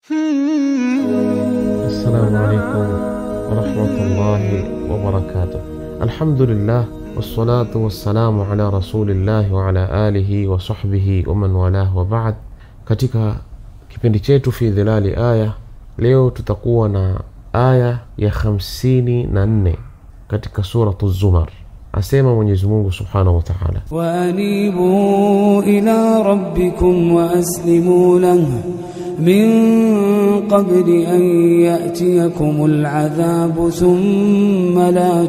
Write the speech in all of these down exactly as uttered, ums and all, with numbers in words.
السلام عليكم ورحمة الله وبركاته. الحمد لله والصلاة والسلام على رسول الله وعلى آله وصحبه ومن والاه وبعد. Katika kipindi chetu fi dhilali aya, leo tutakuwa na aya ya hamsini na nne katika suratu Zumar. Asema Mwenyezi Mungu Subhanahu wa Ta'ala, wa anibu ila rabbikum wa aslimu lahu min qabli an ya'tiyakumul adhabu thumma la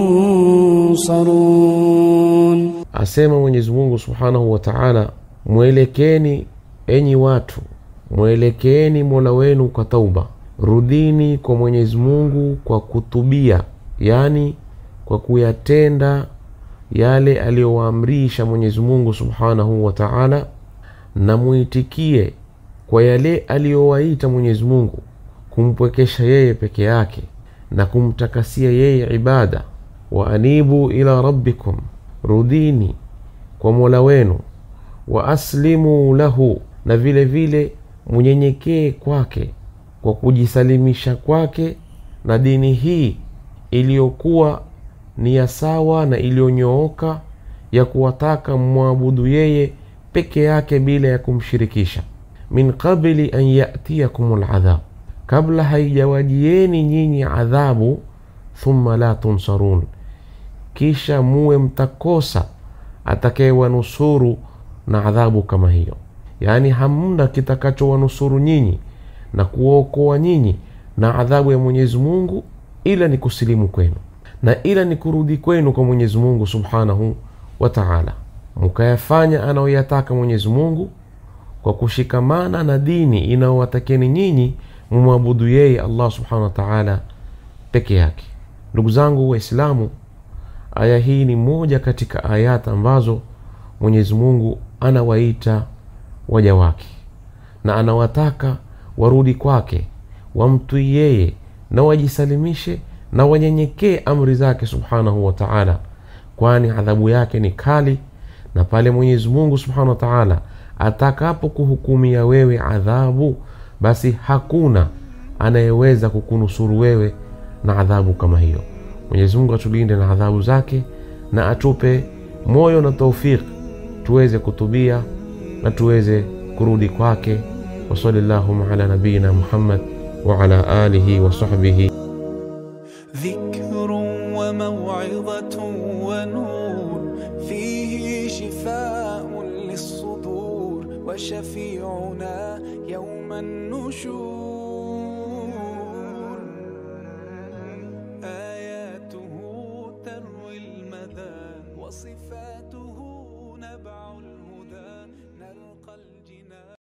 tunsarun. Asema Mwenyezi Mungu Subhanahu wa Ta'ala, mwelekeni enyi watu, mwelekeni Mola wenu kwa tauba, rudini kwa Mwenyezi Mungu kwa kutubia, yani kwa kuyatenda yale aliyowaamrisha Mwenyezi Mungu Subhanahu wa Ta'ala, na muitikie kwa yale aliyowaita Mwenyezi Mungu, kumpwekesha yeye peke yake na kumtakasia yeye ibada. Wa anibu ila rabbikum, rudini kwa Mola wenu, wa aslimu lahu, na vile vile munyenyekee kwake kwa kujisalimisha kwake na dini hii iliyokuwa ni ya sawa na iliyonyooka ya kuwataka muabudu yeye peke yake bila ya kumshirikisha. Min qabli an ya'tiyakumul adhab, kabla haijawajieni nyinyi adhabu, thumma la tunsarun, kisha muwe mtakosa atakayewanusuru na adhabu kama hiyo. Yani hamna kitakacho wanusuru nyinyi na kuokoa nyinyi na adhabu ya Mwenyezi Mungu ila ni kusilimu kwenu, na ila ni kurudi kwenu kwa Mwenyezi Mungu Subhanahu wa Ta'ala, mukayafanya anayoyataka Mwenyezi Mungu kwa kushikamana na dini inayowatakeni nyinyi mumwabudu yeye Allah Subhanahu wa Ta'ala peke yake. Ndugu zangu Waislamu, aya hii ni moja katika ayat ambazo Mwenyezi Mungu anawaita waja wake na anawataka warudi kwake, wamtii yeye na wajisalimishe na wanyenyekee amri zake Subhanahu wa Ta'ala, kwani adhabu yake ni kali. Na pale Mwenyezi Mungu Subhanahu wa Ta'ala atakapo kuhukumia wewe adhabu, basi hakuna anayeweza kukunusuru wewe na adhabu kama hiyo. Mwenyezi Mungu atulinde na adhabu zake na atupe moyo na tawfik tuweze kutubia na tuweze kurudi kwake. Wa sallallahu ala nabina Muhammad wa ala alihi wa sahbihi. ذكر وموعظة ونور فيه شفاء للصدور وشفيعنا يوم النشور آياته تروي المدى وصفاته